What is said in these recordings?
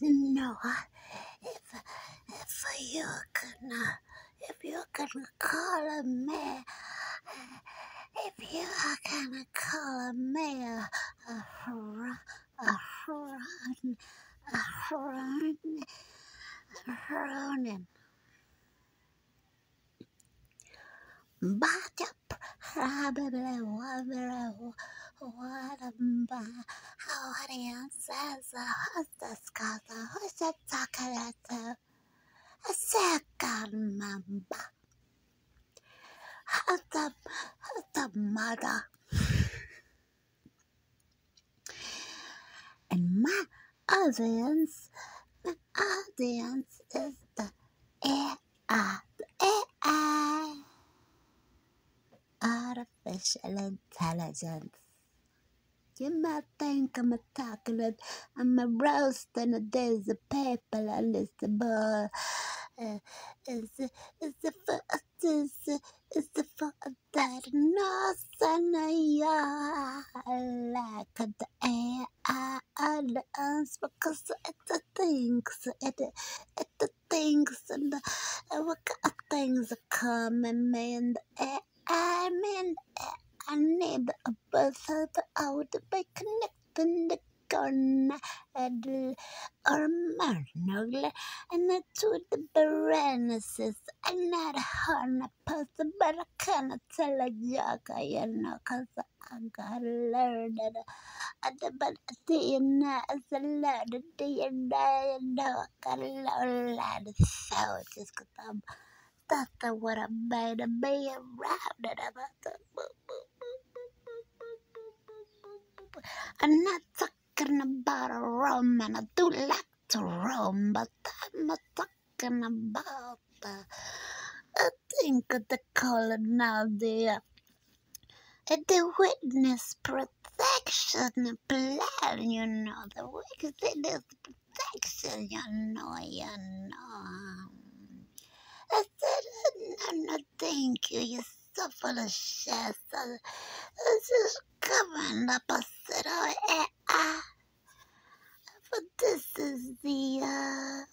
No, if you can call me, if you can call me a run, running, but probably what about audiences, hostess, who's the talking to? A second member, the mother, and my audience is the AI, artificial intelligence. You might think I'm a chocolate, I'm a roasting a daisy paper on this ball. Is the for is the for that nothing like the AI and the answer because it thinks and what kind of things are coming and I mean I need a birth out by connecting the gonad hormonal and to the Berenices. I'm not 100%, but I cannot tell a joke, cause I gotta learn it. But DNA is a lot of DNA, I gotta learn a lot of soldiers, cause that's what I made to be around it. I'm not talking about a rum, and I do like to rum, but I'm not talking about I think they call it now the witness protection plan, the witness protection, I said, no, thank you, you're so full of shit. This is coming up. I said, but this is the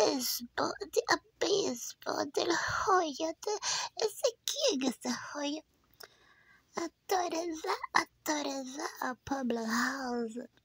baseball, the Hoya, it's a king, it's a Hoya. I thought it's a public house.